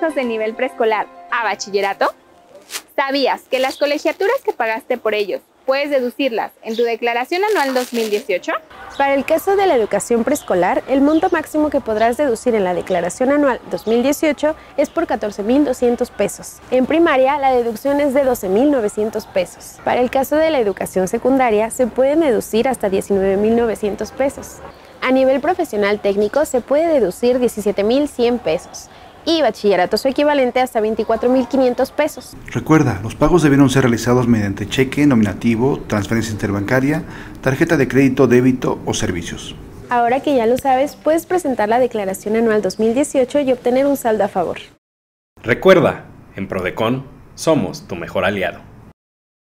hijos de nivel preescolar a bachillerato? ¿Sabías que las colegiaturas que pagaste por ellos puedes deducirlas en tu declaración anual 2018? Para el caso de la educación preescolar, el monto máximo que podrás deducir en la declaración anual 2018 es por 14,200 pesos. En primaria, la deducción es de 12,900 pesos. Para el caso de la educación secundaria, se pueden deducir hasta 19,900 pesos. A nivel profesional técnico, se puede deducir 17,100 pesos. Y bachillerato su equivalente hasta 24,500 pesos. Recuerda, los pagos debieron ser realizados mediante cheque, nominativo, transferencia interbancaria, tarjeta de crédito, débito o servicios. Ahora que ya lo sabes, puedes presentar la declaración anual 2018 y obtener un saldo a favor. Recuerda, en Prodecon somos tu mejor aliado.